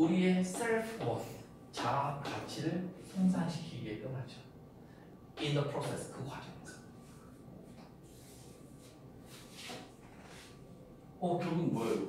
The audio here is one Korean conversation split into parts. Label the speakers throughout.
Speaker 1: 우리의 self-worth, 자아 가치를 성장시키게끔 하죠. In the process, 그 과정에서. 결국 뭐예요?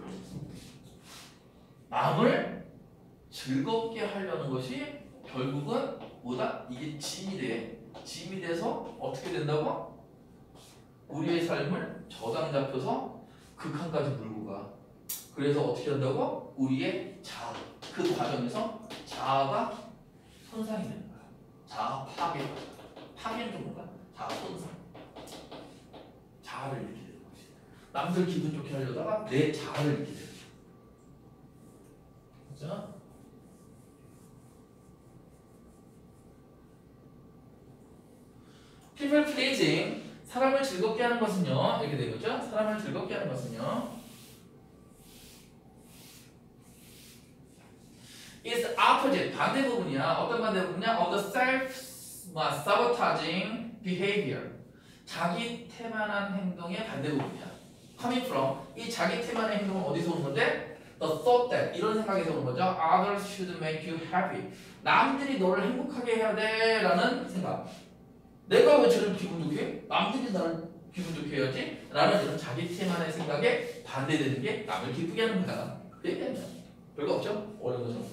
Speaker 1: 남을 즐겁게 하려는 것이 결국은 뭐다? 이게 짐이 돼. 짐이 돼서 어떻게 된다고? 우리의 삶을 저당 잡혀서 극한까지 물고 가. 그래서 어떻게 한다고? 우리의 자아, 그 과정에서 자아가 손상이 되는 거야. 자아 파괴. 파괴는 뭔가? 자아 손상. 자아를 잃게 되는 거지. 남들 기분 좋게 하려다가 내 자아를 잃게 되는 거야. 그죠? people pleasing, 사람을 즐겁게 하는 것은요, 이렇게 되겠죠? 사람을 즐겁게 하는 것은요, is opposite, 반대 부분이야. 어떤 반대 부분이야? of the self-sabotaging behavior. 자기 태만한 행동의 반대 부분이야. coming from, 이 자기 태만한 행동은 어디서 오는 건데? the thought that, 이런 생각에서 오는 거죠. others should make you happy. 남들이 너를 행복하게 해야 돼 라는 생각. 내가 왜 쟤를 기분 좋게 해? 남들이 나를 기분 좋게 해야지? 라는 이런 자기 태만의 생각에 반대되는 게 남을 기쁘게 하는 거야. 그 얘기입니다. 별거 없죠? 어려운 거죠?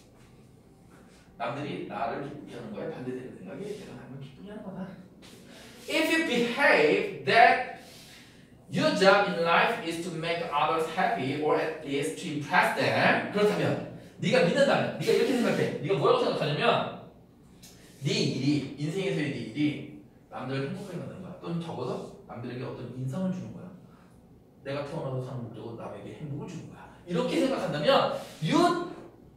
Speaker 1: 남들이 나를 기쁘게 하는 거에 반대되는 생각이 내가 남을 기쁘게 하는 거다. If you behave that your job in life is to make others happy or at least to impress them, 그렇다면 네가 믿는다면, 네가 이렇게 생각해. 네가 뭐라고 생각하냐면 네 일이, 인생에서의 네 일이 남들을 행복하게 만드는 거야. 또는 적어서 남들에게 어떤 인상을 주는 거야. 내가 태어나서 사는 목적은 남에게 행복을 주는 거야. 이렇게 생각한다면 you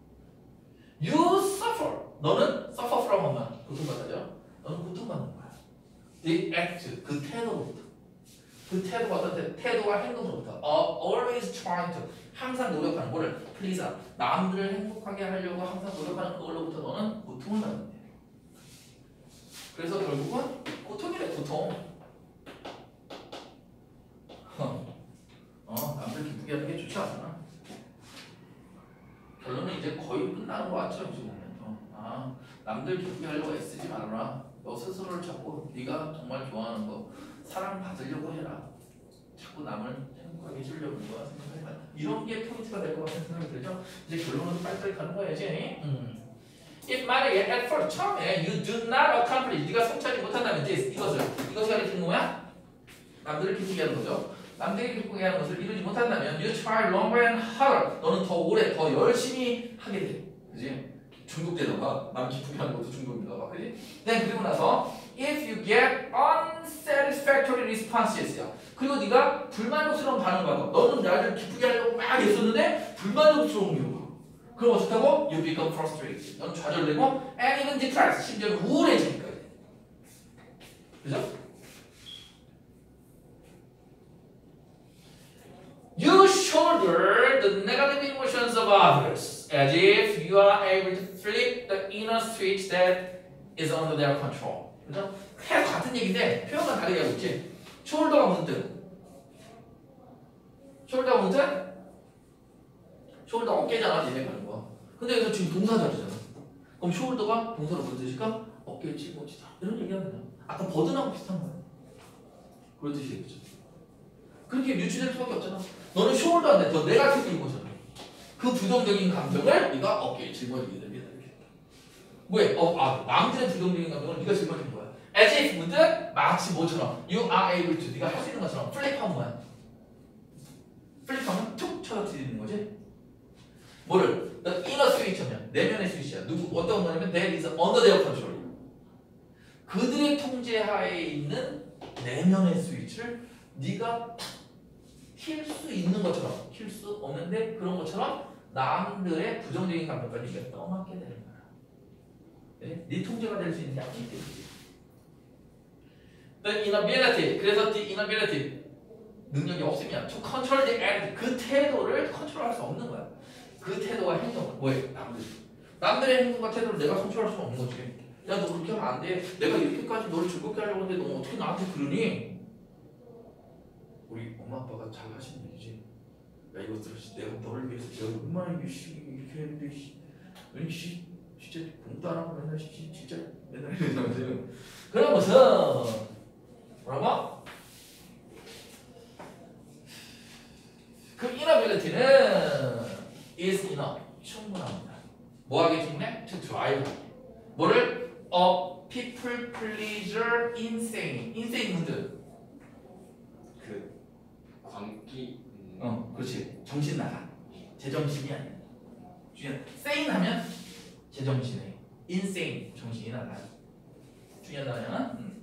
Speaker 1: suffer. 너는 suffer from 엄마. 고통받아죠? 너는 고통받는 거야. The act, 그 태도로부터. 그 태도가 어떤 태도와 행동으로부터 always trying to, 항상 노력하는 거를 please, 남들을 행복하게 하려고 항상 노력하는 그걸로부터 너는 고통을 받는 거야. 그래서 결국은 고통이래, 고통. 남들 기쁘게 하는 게 좋지 않아. 결론은 이제 거의 끝나는 거 같죠, 지금 보면. 남들 기쁘게 하려고 애쓰지 말아라. 너 스스로를 자꾸 네가 정말 좋아하는 거 사랑 받으려고 해라. 자꾸 남을 행복하게 해주려고 거야. 생각하지 마. 이런 게 포인트가 될 것 같은 생각이 들죠. 이제 결론은 빨리빨리 가는 거야지. If 만약에 at first 처음에 you do not accomplish, 네가 성취하지 못한다면 이것을 가리키는 거야? 남들을 기쁘게 하는 거죠. 남들이 기쁘게 하는 것을 이루지 못한다면 you try longer and harder, 너는 더 오래 더 열심히 하게 돼. 그지? 중독되던가 남 기쁘게 하는 것도 중독되던가. 그지? 그리고 나서 if you get unsatisfactory responses, 그리고 네가 불만족스러운 반응을 받아. 너는 나를 기쁘게 하려고 막 애썼는데 불만족스러운 경우. 그럼 어떻다고? You become frustrated. 넌 좌절되고 and even depressed. 심지어 우울해지니까. 그죠? You shoulder the negative emotions of others as if you are able to flip the inner switch that is under their control. 그죠? 계속 같은 얘기인데 표현만 다르게 하고 있지. shoulder가 무슨 뜻? shoulder가 무슨 뜻? shoulder 어깨잖아, 얘네 가는 거. 근데 여기서 지금 동사자리잖아. 그럼 shoulder가 동사로 무슨 뜻일까? 어깨를 짊어지다. 이런 얘기하면 돼요. 아까 버든하고 비슷한 거야. 그런 뜻이겠죠. 그렇게 유추될 수밖에 없잖아. 너는 shoulder한테 더 네거티브인 거잖아. 그 부정적인 감정을 네가 어깨에 짊어지게 됩니다. 왜? 남들의 부정적인 감정을 네가 짊어지는 거야. As if 문득 마치 뭐처럼 you are able to, 네가 할 수 있는 것처럼 플립하면 뭐야? 플립하면 툭 쳐뜨리는 거지. 뭐를? The inner switch면 내면의 스위치야. 어떤 거냐면 that is under their control. 그들의 통제하에 있는 내면의 스위치를 네가 킬 수 있는 것처럼, 킬 수 없는데 그런 것처럼 남들의 부정적인 감정까지 네가 떠맡게 되는 거야. 네 통제가 될 수 있는 게 아니기 때문이지. The inability, 그래서 the inability, 능력이 없으면 to control the act, 그 태도를 컨트롤할 수 없는 거야. 그 태도와 행동은 뭐예요? 남들의 행동과 태도를 내가 컨트롤할 수 없는 거지. 야, 너 그렇게 하면 안 돼. 내가 이렇게까지 너를 즐겁게 하려고 하는데 너 어떻게 나한테 그러니? 우리 엄마 아빠가 잘 하시는 얘기지. 야 이거 들어 내가 너를 위해서 내가 얼마나 이렇게 했는데 왠지 진짜 공부도 안 하고 맨날 진짜 맨날 이러면서 그런 것은 뭐라고? 그 inability는 is enough 충분합니다. 뭐하기 충분해? to drive 뭐를? a people pleaser insane 문제
Speaker 2: 그 광기.
Speaker 1: 그렇지 정신 나가 제정신이 아니야 중요한 sane 하면 제정신이에요 insane 정신이 나가 중요한 단어는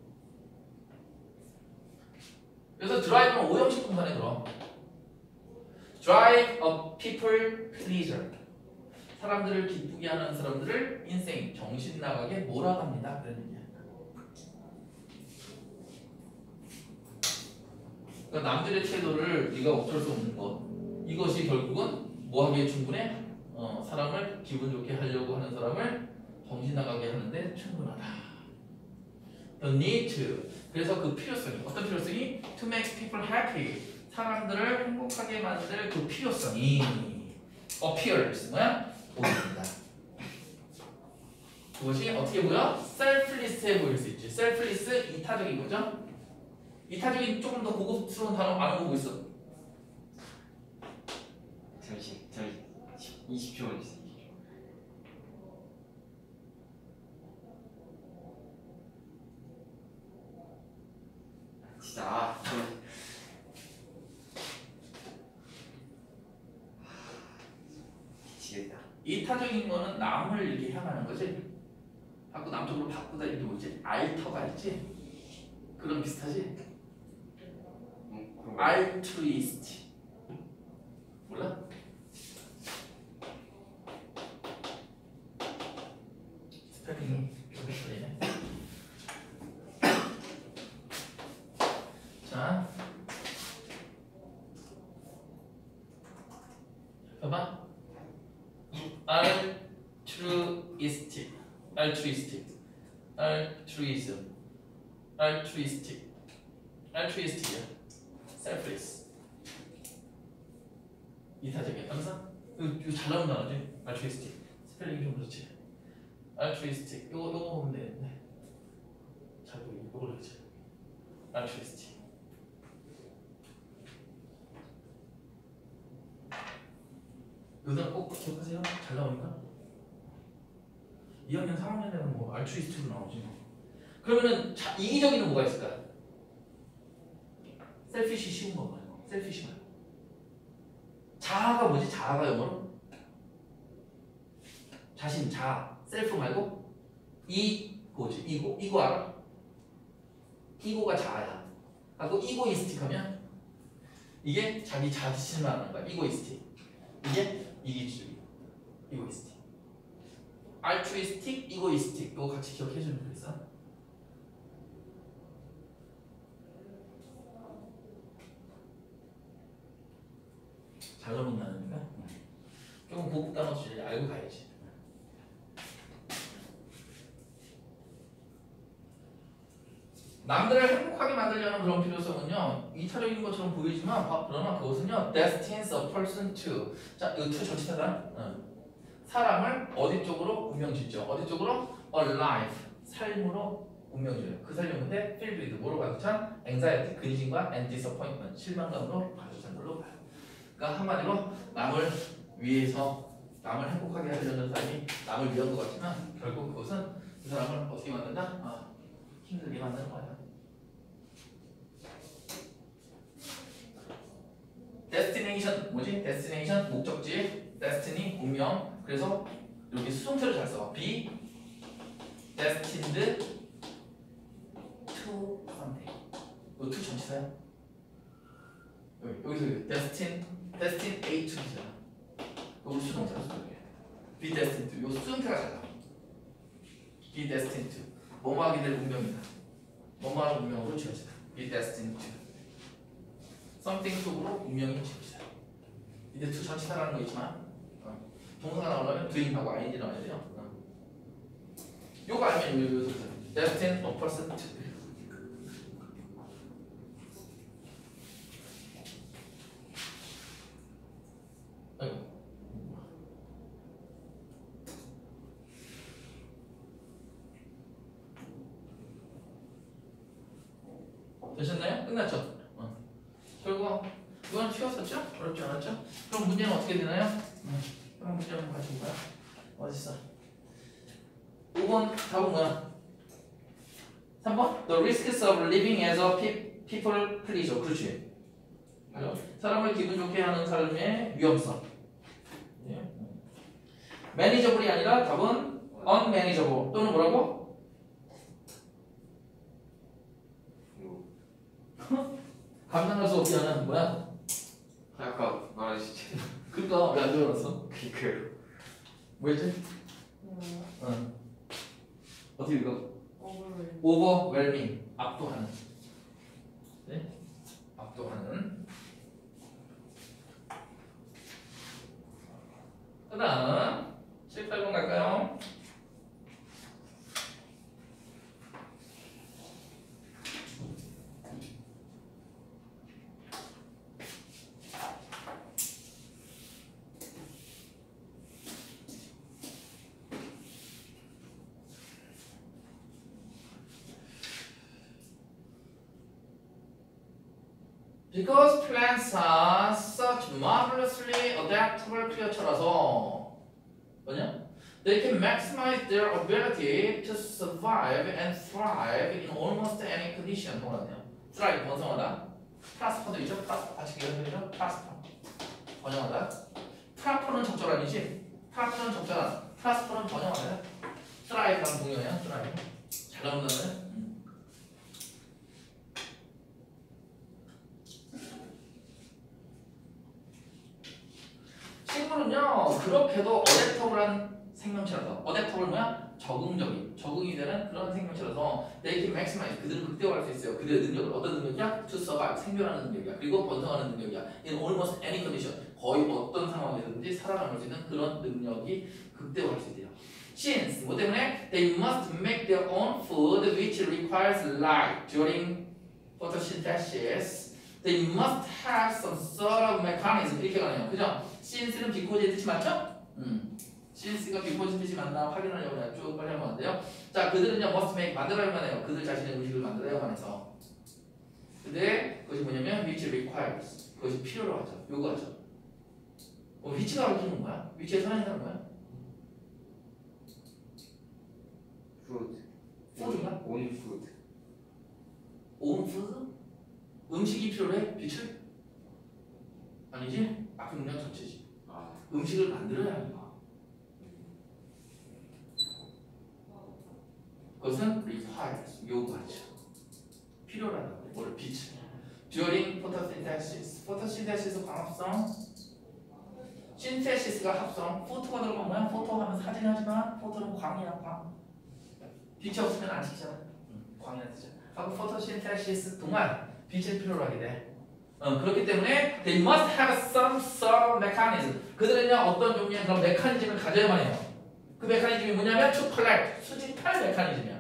Speaker 1: 그래서 drive는 오형식 동사에 들어 drive a people pleaser 사람들을 기쁘게 하는 사람들을 insane 정신 나가게 몰아갑니다 그런 얘기야. 그러니까 남들의 태도를 네가 어쩔 수 없는 것 이것이 결국은 뭐하기에 충분해? 사람을 기분 좋게 하려고 하는 사람을 정신 나가게 하는데 충분하다. The need to 그래서 그 필요성이 어떤 필요성이? To make people happy 사람들을 행복하게 만들 그 필요성이 appears 뭐야? 보입니다. 그것이 어떻게 보여? selfless해 보일 수 있지. selfless 이타적인 거죠. 이타적인 조금 더 고급스러운 단어 안 보고 있어.
Speaker 2: 잠시 20초만 있어. 진짜 미치겠다.
Speaker 1: 이타적인 거는 남을 이렇게 향하는 거지. 자꾸 남쪽으로 바꾸다 이렇게 뭐지? 알터가 있지. 그런 비슷하지. 알트루이스트 몰라? 스펠링이 좀 틀리네. 자, 봐봐. altruistic, altruism, altruistic이야. selfless 이타적인 항상 이거 잘 나온 단어지. altruistic 스펠링이 좀 그렇지. altruistic 요거 보면 되는데 잘 보이게 요걸 그렇지. altruistic 요단 꼭 기억하세요. 잘 나오니까 2학년 3학년 되면 뭐 altruist로 나오지. 그러면은 이기적인 건 뭐가 있을까? 셀피시 쉬운 거 말고 셀피시 말고 자아가 뭐지? 자아가 영어로? 자신, 자아 셀프 말고 이고지. 이고 알아? 이고가 자아야. 그 이고이스틱 하면 이게 자기 자신을 하는 거야. 이고이스틱 이게 이기주의 이고이스틱 알트루이스틱 이고이스틱 이거 같이 기억해주면 되겠어? 잘 나오는 단어니까 조금 고급 단어지 알고 가야지. 남들을 행복하게 만들려는 그런 필요성은요 이타적인 것처럼 보이지만 그러나 그것은요 destines a person to 자 이거 to 전치사다. 사람을 어디 쪽으로 운명짓죠. 어디 쪽으로? a life 삶으로 운명짓어요. 그 삶이었는데 filled with 뭐로 가득 찬 anxiety 근심과 and disappointment 실망감으로 가득 찬 걸로 봐요. 그러니까 한마디로 남을 위해서 남을 행복하게 하려는 삶이 남을 위한 것 같지만 결국 그것은 그 사람을 어떻게 만든다? 힘들게 만드는 거야. destination 뭐지? destination 목적지, destiny 운명. 그래서 여기 수동태를 잘 써. be destined to something. 이거 to 전치사야. 여기서 destined A to B잖아. 이거 수동태로 써. be destined to. 이거 수동태가 잘 나와. be destined to. 뭐뭐 하게 될 운명이다. 뭐뭐 하는 운명으로 지어지다. be destined to. something 쪽으로 운명이 지어지다. 이제 to 전치사라는 거 있지만 동사가 나오려면 doing하고 ing 나와야 돼요. 요거 알면 요거 destined a person to. 되셨나요? 끝났죠? 결국 이건 쉬웠었죠? 어렵지 않았죠? 그럼 문제는 어떻게 되나요? 그럼 문제 한번 같이 볼까요? 어딨어? 5번 답은 뭐야? 3번? The risks of living as a people pleaser. 그렇지. 사람을 기분 좋게 하는 삶의 위험성. manageable이 아니라 답은 unmanageable 또는 뭐라고? 감당할 수 없게 하는 뭐야?
Speaker 2: 아까 말하시죠.
Speaker 1: 그러니까 왜 안 들어봤어?
Speaker 2: 그니까요.
Speaker 1: 뭐였지? 응. 어떻게 읽어?
Speaker 3: overwhelm.
Speaker 1: overwhelming 압도하는. 네? 압도하는. 그다음 7, 8번 갈까요? Because plants are such marvelously adaptable creatures라서 뭐냐? They can maximize their ability to survive and thrive in almost any condition. 뭐라네요? thrive 번성하다. 프라스퍼도 있죠? 프라스퍼 같이 기억해주죠? 프라스퍼 번영하다. 프라퍼는 적절함이지. 프라퍼는 적절함. 프라스퍼는 번영하다. thrive랑 동의어예요. thrive. 잘 나온다네. 식물은요 그렇게도 어댑터블한 생명체라서 어댑터블 뭐야? 적응적인 적응이 되는 그런 생명체라서 they can maximize 그들은 극대화할 수 있어요. 그들의 능력을 어떤 능력이야? to survive 생존하는 능력이야. 그리고 번성하는 능력이야. in almost any condition 거의 어떤 상황에서든지 살아남을 수 있는 그런 능력이 극대화할 수 있대요. Since 뭐 때문에 they must make their own food which requires light during photosynthesis. They must have some sort of mechanism 이렇게 가네요. 그죠? since는 because의 뜻이 맞죠? since가 because의 뜻이 맞나 확인하려고 그냥 쭉 빨리 하면 안 돼요. 자, 그들은요 must make 만들어야만 해요. 그들 자신의 음식을 만들어야만 해서. 근데 그것이 뭐냐면 which requires 그것이 필요로 하죠. 요구하죠. which가 가르치는 거야? which의 선행이라는 거야?
Speaker 2: food.
Speaker 1: food인가?
Speaker 2: on food.
Speaker 1: own food? 음식이 필요해? 빛을? 아니지? 앞에 문장 전체지.
Speaker 2: 아.
Speaker 1: 음식을 만들어야 합니다. 그것은 requires 요구하죠. 필요라는 거예요. 뭘 빛을. During photosynthesis. photosynthesis 광합성. synthesis가 합성. photo가 들어가면 뭐야? photo 하면 사진 하지만 photo는 광이야 광. 빛이 없으면 안 찍잖아. 광이라 뜨죠. 하고 photosynthesis 동안 빛을 필요로 하게 돼. 그렇기 때문에 they must have some sort of mechanism. 그들은요 어떤 종류의 그런 메커니즘을 가져야만 해요. 그 메커니즘이 뭐냐면 to collect 수집할 메커니즘이야.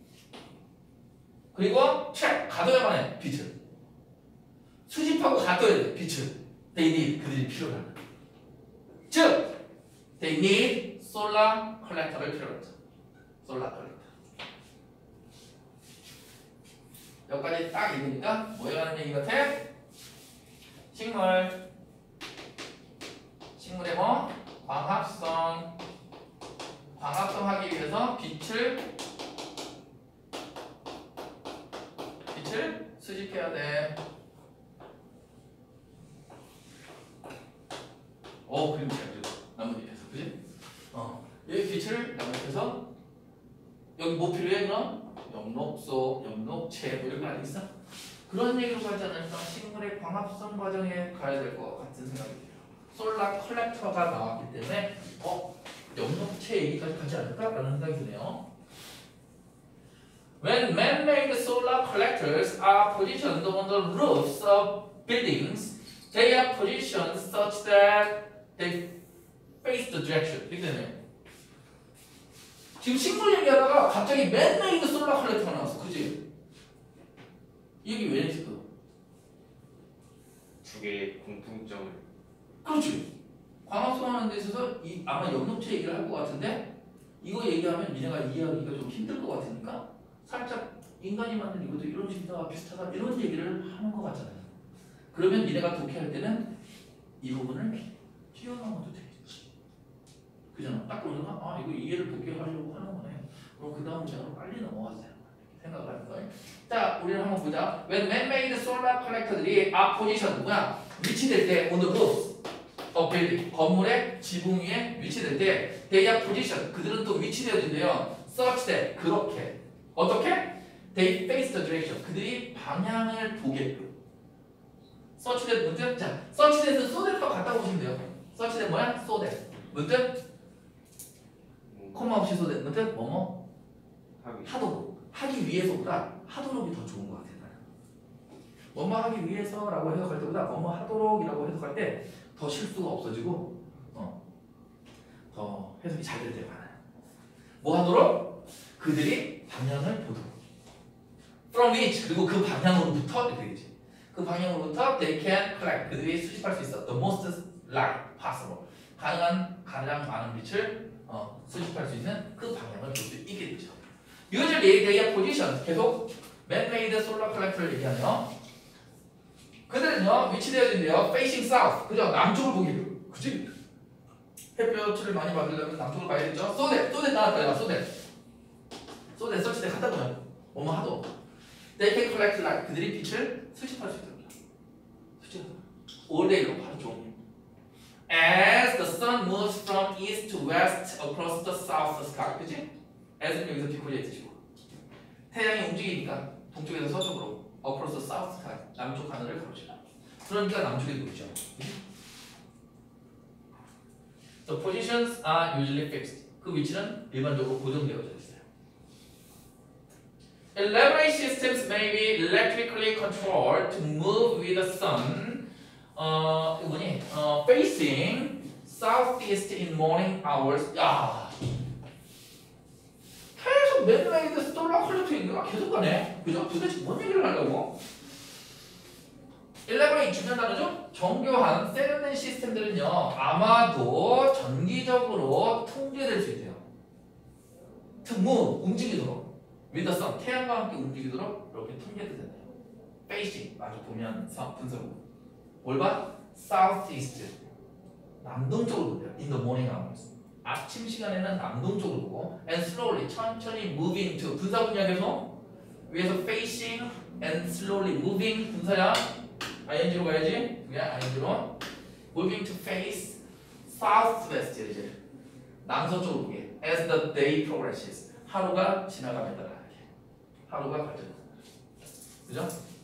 Speaker 1: 그리고 check 가둬야만 해 빛을. 수집하고 가둬야 돼 빛을. They need 그들이 필요하다. 즉 they need solar collector를 필요로 하죠. solar collector. 여기까지 딱 읽으니까 뭐에 관한 얘기 같아? 식물의 뭐? 광합성하기 위해서 빛을 수집해야 돼. 그림 잘 그려. 나뭇잎에서, 그지? 여기 빛을 나뭇잎에서 여기 뭐 필요해 그럼? 엽록소, 엽록체 뭐 이런 거 아니겠어? 그런 얘기로 가지 않으니까 식물의 광합성 과정에 가야 될 것 같은 생각이 들어요. 솔라 컬렉터가 나왔기 때문에 엽록체 얘기까지 가지 않을까라는 생각이 드네요. When man-made solar collectors are positioned on the roofs of buildings, they are positioned such that they face the direction. 이렇게 되네요. 지금 식물 얘기하다가 갑자기 man-made solar collector가 나왔어. 그치? 이 얘기 왜 했을까?
Speaker 2: 두 개의 공통점을.
Speaker 1: 그렇지. 광합성하는 데 있어서 아마 엽록체 얘기를 할 것 같은데 이거 얘기하면 니네가 이해하기가 좀 힘들 것 같으니까 살짝 인간이 만든 이것도 이런 식이다 비슷하다 이런 얘기를 하는 것 같잖아요. 그러면 니네가 독해할 때는 이 부분을 띄워넣어도 되겠지. 그잖아. 딱 보면 아 이거 이해를 독해하려고 하는 거네. 그럼 그 다음 문장으로 빨리 넘어가세요. 생각을 하는 거예요. 자, 우리는 한번 보자. When man-made solar collector들이 are position 뭐야? 위치될 때 on the roofs of building 건물의 지붕 위에 위치될 때 they are position 그들은 또 위치되어진대요. Such that 그렇게 어떻게? They face the direction 그들이 방향을 보게끔. Such that 문제? 자, such that은 so that과 같다고 보시면 돼요. such that 뭐야? so that 문제? 코마 없이 so that 문제? 뭐뭐? 하도록 하기 위해서보다 하도록이 더 좋은 것 같아요. 뭐뭐 하기 위해서라고 해석할 때보다 뭐뭐 하도록이라고 해석할 때 더 실수가 없어지고 더 해석이 잘 될 때가 많아요. 뭐 하도록? 그들이 방향을 보도록. From which 그리고 그 방향으로부터 이렇게 되겠지. 그 방향으로부터 they can collect 그들이 수집할 수 있어. The most light possible 가능한 가장 많은 빛을 수집할 수 있는 그 방향을 볼 수 있게 되죠. Usually their position 계속 man-made solar collector를 얘기하네요. 그들은요 위치되어진대요. Facing south 그죠? 남쪽을 보기로 그치? 햇볕을 많이 받으려면 남쪽을 봐야겠죠? So that 나왔다. so that 설치 때 갖다 보면 뭐뭐 하도 they can collect light 그들이 빛을 수집할 수 있도록 수집 all day long 하루 종일 as the sun moves from east to west across the south sky 그치? as는 여기서 비코리에 쓰시고 태양이 움직이니까 동쪽에서 서쪽으로 across the south sky 남쪽 하늘을 가로지라 그러니까 남쪽에 보이죠. The positions are usually fixed 그 위치는 일반적으로 고정되어져 있어요. Elaborate systems may be electrically controlled to move with the sun 이거 뭐니? Facing southeast in morning hours 야 계속 맨라이드 솔라 컬렉터인가 계속 가네. 그죠? 도대체 뭔 얘기를 하려고? Elaborate 중요한 단어죠? 정교한 세련된 시스템들은요 아마도 전기적으로 통제될 수 있대요. To move 움직이도록 with the sun 태양과 함께 움직이도록 이렇게 통제도 된대요. Facing 마주 보면 분석으로 뭘 봐? Southeast 남동쪽으로 본대요. In the morning hours 아침 시간에는 남동쪽으로 보고 and slowly 천천히 moving to 분사 분야에서 위에서 facing and slowly moving 분사야 ing로 가야지 그냥 ing로 moving to face southwest 이제 남서쪽으로 보게 as the day progresses 하루가 지나감에 따라 하루가 발전한다. 그죠?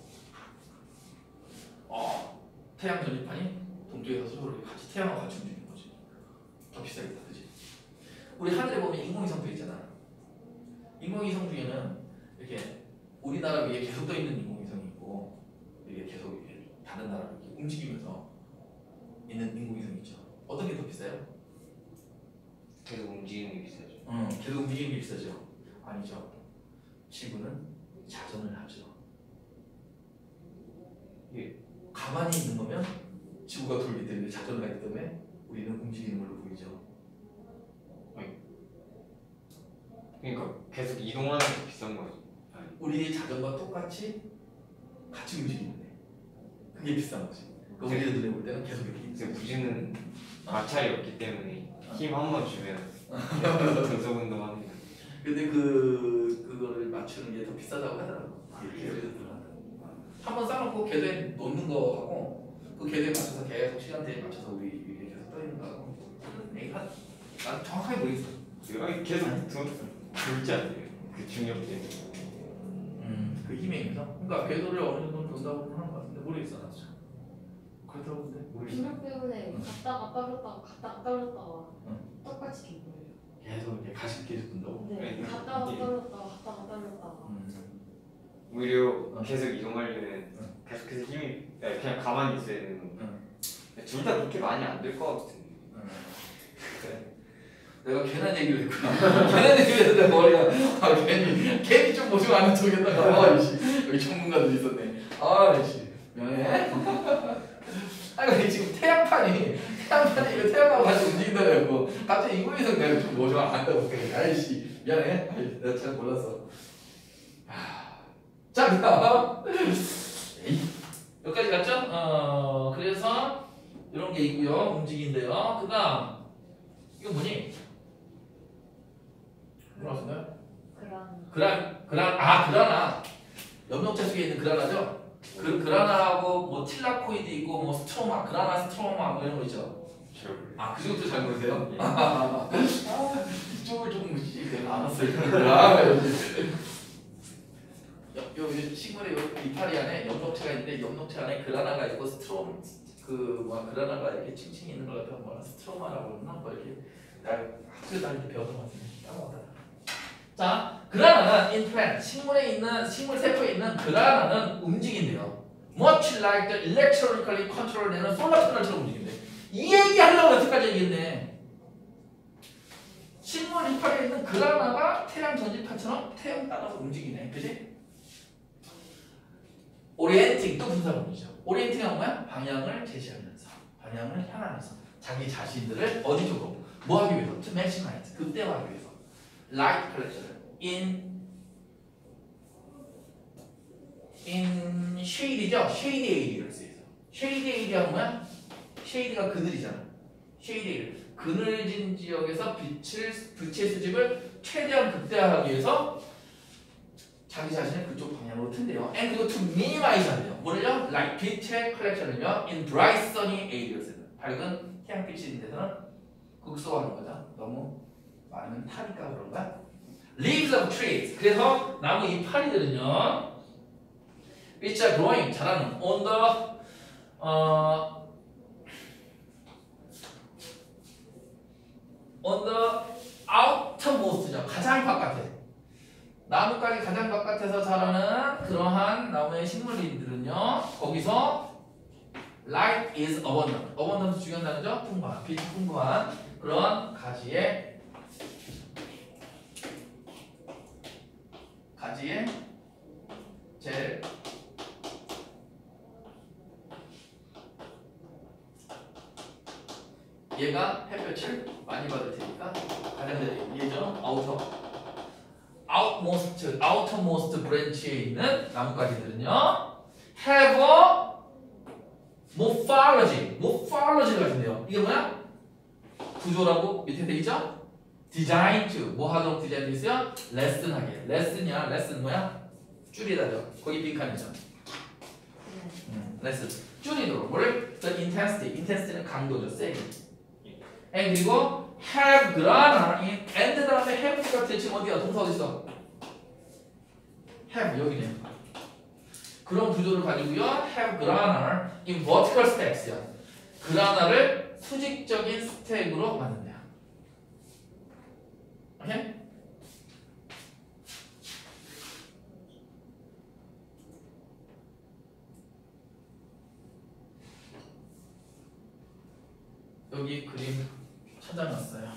Speaker 1: 태양 전지판이 동쪽에서 서쪽으로 같이 태양과 같이 움직이는 거지. 더 비싸겠다, 그지? 우리 하늘에 보면 인공위성도 있잖아. 인공위성 중에는 이렇게 우리나라 위에 계속 떠 있는 인공위성이 있고, 이게 계속 이렇게 다른 나라로 이렇게 움직이면서 있는 인공위성이 있죠. 어떤 게 더 비싸요?
Speaker 2: 계속 움직이는 게 비싸죠.
Speaker 1: 계속 움직이는 게 비싸죠. 아니죠. 지구는 자전을 하죠. 예. 가만히 있는 거면 지구가 돌기 때문에 자전을 하기 때문에 우리는 움직이는 걸로 보이죠.
Speaker 2: 그러니까 계속 이동하는 게 비싼 거죠.
Speaker 1: 우리 자전과 똑같이 같이 움직이는데 그게 비싼 거지. 그러니까 우리의 눈에 볼 때는 계속 이렇게
Speaker 2: 근데 우주는 마찰이 없기 때문에 힘 한 번 주면 전속 운동합니다.
Speaker 1: 근데 그거를 맞추는 게 더 비싸다고 하더라고. 한번 쌓아놓고 궤도에 놓는 거하고 그 궤도에 맞춰서 계속 시간대에 맞춰서 우리 위에 계속 떠 있는 거하고 난 정확하게 모르겠어.
Speaker 2: 계속 돌지 않나요? 그 중력 때문에.
Speaker 1: 그 힘에 의해서. 그러니까 궤도를 어느 정도 돈다고 하는 거 같은데 모르겠어 나 진짜. 그렇다고 근데 모르겠어.
Speaker 3: 중력 때문에 갔다가 떨어졌다가 갔다가 떨어졌다가 똑같이 된 거예요.
Speaker 1: 계속 이렇게 가십 계속 돈다고.
Speaker 3: 네, 갔다가 떨어졌다가 갔다가 떨어졌다가.
Speaker 2: 오히려 계속 이동하려면 계속해서 힘이 그냥 가만히 있어야 되는 거. 둘 다 그렇게 많이 안 될 것 같은데.
Speaker 1: 그래. 내가 괜한 얘기를 했구나. 괜한 얘기를 했는데 머리가 괜히 좀 모시고 앉는 척했다가 아이씨 여기 전문가들이 있었네. 아이씨 미안해. 아니 지금 태양판이 이거 태양하고 같이 움직인다고 갑자기 인공위성 내가 좀 모시고 앉다고 그래. 아이씨 미안해. 내가 잘 몰랐어. 자, 그다음 여기까지 갔죠? 그래서 이런 게 있고요. 움직인데요. 그다음 이거 뭐니? 뭐라고 쓴가요? 그라나. 염록체 속에 있는 그라나죠? 그라나하고 뭐 틸라코이드 있고 뭐 스트로마, 그라나 스트로마 뭐 이런 거 있죠? 그쪽도 잘 모르세요? 이쪽을 조금 알았어요. 요 식물의 요 이파리 안에 염록체가 있는데 염록체 안에 그라나가 있고 그라나가 이렇게 칭칭 있는 걸 갖다 뭐라 스트로마라고 그러나 뭐 이렇게 학교 다닐 때 배웠던 것 같은데 까먹었다. 자, 그라나는 인플랜트 식물 세포에 있는 그라나는 움직인대요. Much like the electrically controlled 되는 솔라 패널처럼 움직인대. 이 얘기 하려고 여태까지 얘기했네. 식물 이파리에 있는 그라나가 태양 전지판처럼 태양 따라서 움직이네. 그지? 오리엔팅 또 분사구문이죠. 오리엔팅은 뭐야? 방향을 제시하면서 방향을 향하면서 자기 자신들을 어디 쪽으로 뭐 하기 위해서? To maximize 극대화하기 위해서 light collection in shade이죠. shade area를 쓰여서 shade area가 뭐야? shade가 그늘이잖아. shade area 그늘진 지역에서 빛의 수집을 최대한 극대화하기 위해서 자기 자신을 그쪽 방향으로 튼대요. And 그리고 to minimize 한대요. 뭐를요? Like 빛의 컬렉션을요. In bright sunny areas. 밝은 태양빛이 있는 데서는 극소화하는 거죠. 너무 많으면 타니까 그런 거야. Leaves of trees. 그래서 나무 이파리들은요. Which are growing. 자라는 on the outermost죠. 가장 바깥에. 나뭇가지 가장 바깥에서 자라는 그러한 나무의 식물들은요. 거기서 light is abundant. abundant 중요한 단어죠. 풍부한, 빛이 풍부한 그런 가지에 제일 얘가 햇볕을 많이 받을 테니까 가장 얘죠. outermost branch에 있는 나뭇가지들은요 have a morphology를 가진대요. 이게 뭐야? 구조라고 밑에 돼 있죠? design to 뭐 하도록 디자인 돼 있어요? lesson하게. lesson 뭐야? 줄이다죠. 거기 빈칸이죠. lesson 줄이도록 뭐를? the intensity는 강도죠. 세기. 그리고 have grammar in and 다음에 have가 대체 어디야? 동사 어디 있어? have 여기네. 그런 구조를 가지고요. have grammar in vertical stacks야. 그라나를 수직적인 스택으로 만든대요. 오케이? 여기 그림 찾아놨어요.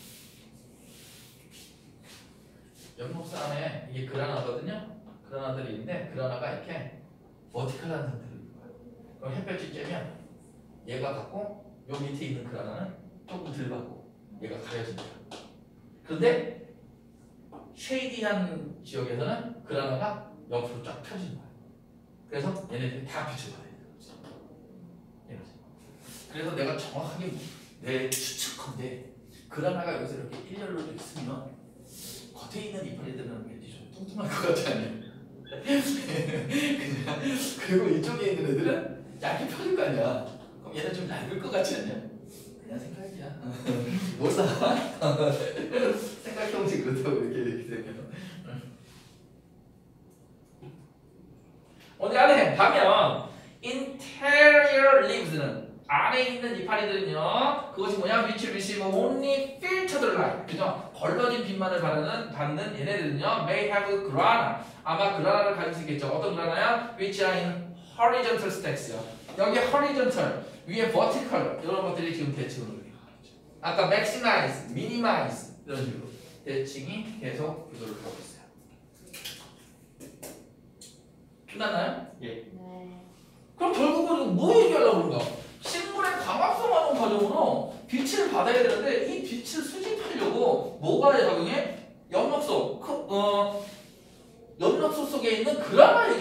Speaker 1: 연목사 안에 이게 그라나거든요. 그라나들이 있는데 그라나가 이렇게 버티컬한 상태로 있는 거야. 그럼 햇볕이 쬐면 얘가 갖고 요 밑에 있는 그라나는 조금 덜 받고 얘가 가려진다. 그런데 쉐이디한 지역에서는 그라나가 옆으로 쫙 펴진 거야. 그래서 얘네들이 다 빛을 받아야 되는 거지. 그래서 내가 정확하게 내 추측컨대 그라나가 여기서 이렇게 일렬로 있으면 겉에 있는 이파리들은 왠지 좀 뚱뚱할 것 같지 않냐? 그리고 이쪽에 있는 애들은 얇게 펴질 거 아니야. 그럼 얘는 좀 얇을 것 같지 않냐? 그냥 생각이야. 못 사. 생각형식 그렇다고 이렇게 되면. 어디 안에 가면 interior leaves는 안에 있는 이파리들은요. 그것이 뭐냐? 빛을 receive only filtered light. 그죠? 걸러진 빛만을 받는 얘네들은요. may have grana. 아마 그라나를 가질 수 있겠죠. 어떤 그라나야? which are in horizontal stacks요. 여기 horizontal, 위에 vertical 이런 것들이 지금 대칭으로 아까 maximize, minimize 이런 식으로 대칭이 계속 구조를 하고 있어요. 끝났나요?
Speaker 2: 예.
Speaker 3: 네.
Speaker 1: 그럼 결국은 뭐 얘기하려고 그런가? 식물의 광합성하는 과정으로 빛을 받아야 되는데 이 빛을 수집하려고 뭐가 작용해? 염록소, 염록소 속에 있는 그라나 얘기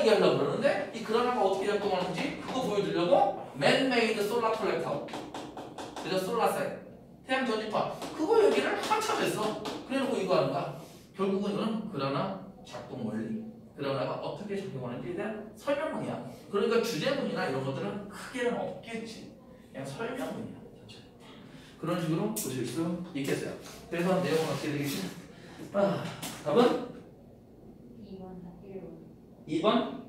Speaker 1: 얘기하려고 그러는데 이 그라나가 어떻게 작동하는지 그거 보여주려고 맨메이드 솔라 컬렉터 그래서 솔라셀 태양 전지파 그거 얘기를 한참 했어. 그래놓고 이거 하는 거야. 결국은 이거는 그라나 작동 원리 그라나가 어떻게 작동하는지에 대한 설명문이야. 그러니까 주제문이나 이런 것들은 크게는 없겠지. 그냥 설명문이야. 전체. 그런 식으로 보실 수 있겠어요. 그래서 내용은 어떻게 되겠지? 답은 2번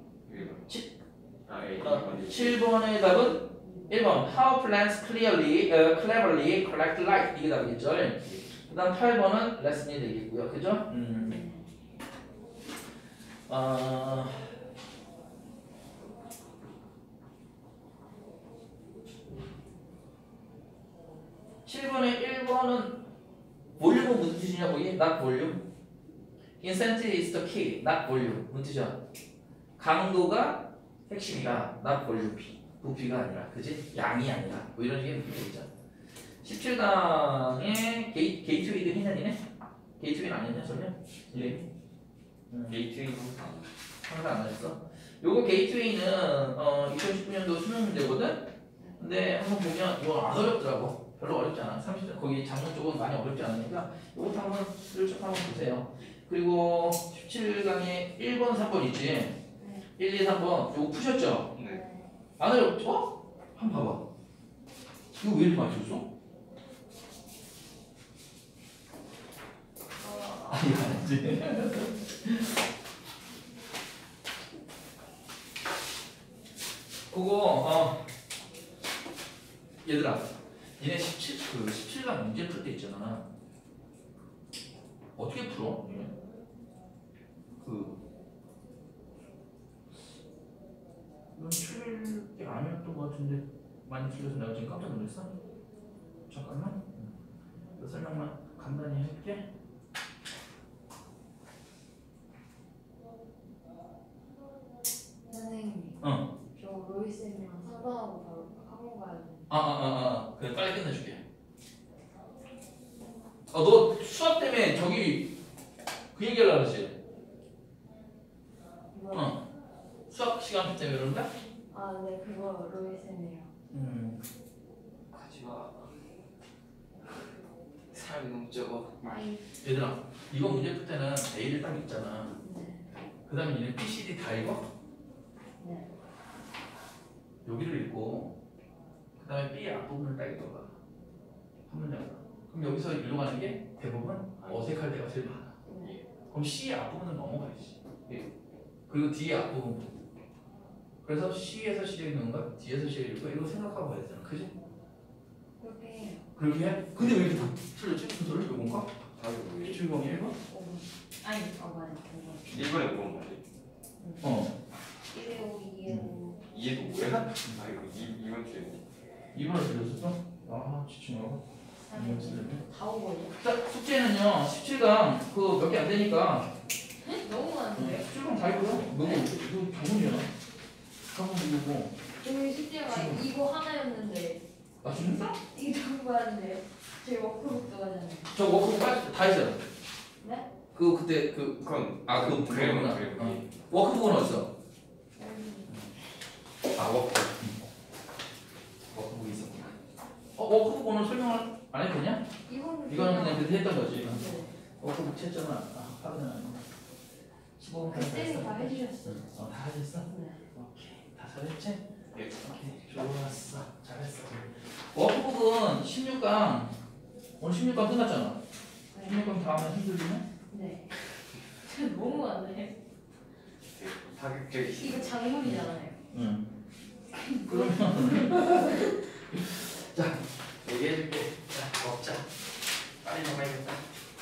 Speaker 1: 7번의 답은 1번 How plants cleverly collect light 이게 답이겠죠. 그 다음 8번은 lesson이 되겠고요. 그죠? 7번의 1번은 볼륨은 무슨 뜻이냐 거기? not volume Intensity is the key, not volume 무슨 뜻이야? 강도가 핵심이다. not volume 부피가 아니라 그지? 양이 아니라 뭐 이런 식의 느낌이죠. 17강에 게이트웨이도 했냐 니네? 게이트웨이는 안 했냐 설명?
Speaker 2: 게이트웨이
Speaker 1: 항상 안 했어. 요거 게이트웨이는 2019년도 수능 문제거든? 근데 한번 보면 이거 안 어렵더라고. 별로 어렵지 않아. 30점 거기 작문 쪽은 많이 어렵지 않으니까 요것도 한번 슬쩍 한번 보세요. 그리고 17강에 1번, 3번 있지? 1, 2, 3번 요거 푸셨죠?
Speaker 2: 네.
Speaker 1: 안 어렵죠? 한번 봐봐. 이거 왜 이렇게 많이 줬어? 아니 아니지. 그거 얘들아 얘네 17강 문제 풀 때 있잖아. 어떻게 풀어? 이건 틀릴 게 아니었던 것 같은데 많이 틀려서 내가 지금 깜짝 놀랐어? 잠깐만 이 설명만 간단히 할게.
Speaker 3: 선생님 저 로이쌤이랑 상담하고 바로 학원 가야 돼.
Speaker 1: 그래 빨리 끝내줄게. 너 수학 때문에 저기 그 얘기하려고 그러지? 수학 시간 때문에 그런가?
Speaker 3: 네 그거 로이쌤이랑.
Speaker 2: 가지마 사람이 너무 적어.
Speaker 1: 얘들아 이거 문제 풀 때는 A를 딱 읽잖아.
Speaker 3: 네.
Speaker 1: 그 다음에 얘는 B, C, D 다 읽어?
Speaker 3: 네.
Speaker 1: 여기를 읽고 그 다음에 B의 앞부분을 딱 읽어봐. 한 문장으로. 그럼 여기서 일로 가는 게 대부분 어색할 때가 제일 많아. 그럼 C의 앞부분을 넘어가야지. 그리고 D의 앞부분. 그래서 C에서 시작이 건가? D에서 시작이 있고 이거 생각하고 가야 되잖아. 그지?
Speaker 3: 그렇게 해요.
Speaker 1: 그렇게 해? 근데 왜 이렇게 다 틀렸지? 순서를 이건가?
Speaker 2: 답이 뭐예요?
Speaker 1: 7번이 1번?
Speaker 3: 5번. 아니 맞아요.
Speaker 2: 1번에 5번 맞아요?
Speaker 3: 1에 5, 2에 5.
Speaker 2: 2에도 5야? 아 이거 2번 틀렸네.
Speaker 1: 2번을 틀렸었어? 지충하고
Speaker 3: 다 5번이요?
Speaker 1: 자, 숙제는요 17강 그 몇 개 안 되니까
Speaker 3: 너무 많은데요?
Speaker 1: 17강 다 읽어요. 이거 전문이야. 한번 읽고
Speaker 3: 저희 숙제가 이거 하나였는데
Speaker 1: 아 진짜?
Speaker 3: 이게 너무 많은데요? 저희 워크북도 하잖아요.
Speaker 1: 저 워크북 다 했어요.
Speaker 3: 네?
Speaker 1: 그때
Speaker 2: 그건
Speaker 1: 그거
Speaker 2: 그래요.
Speaker 1: 워크북은 어딨어? 워크북 워크북이 있었구나. 워크북 오늘 설명을 안 해도 되냐? 이거는 그냥 그때 했던 거지.
Speaker 3: 네.
Speaker 1: 워크북 쳤잖아. 하루는 아니고 15분
Speaker 3: 쌤이 다 해주셨어요.
Speaker 1: 다 하셨어?
Speaker 3: 네.
Speaker 1: 오케이 다 잘했지?
Speaker 2: 예.
Speaker 1: 오케이 좋았어 잘했어. 워크북은 16강 오늘 16강 끝났잖아. 16강 다음에 힘들지네?
Speaker 3: 네. 너무 많네.
Speaker 2: 파격적이시.
Speaker 3: 이거 장문이잖아요.
Speaker 1: 응. 그러면 자 얘기해줄게. 자 먹자. 빨리 먹어야겠다.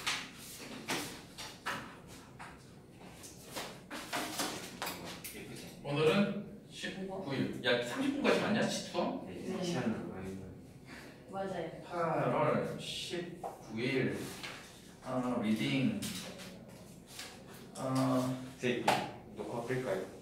Speaker 1: 오늘은 19일. 야 30분까지 맞냐? 시투?
Speaker 2: 네. 시간
Speaker 3: 맞아요.
Speaker 1: 8월 19일 리딩
Speaker 2: 제 녹화 끌까요?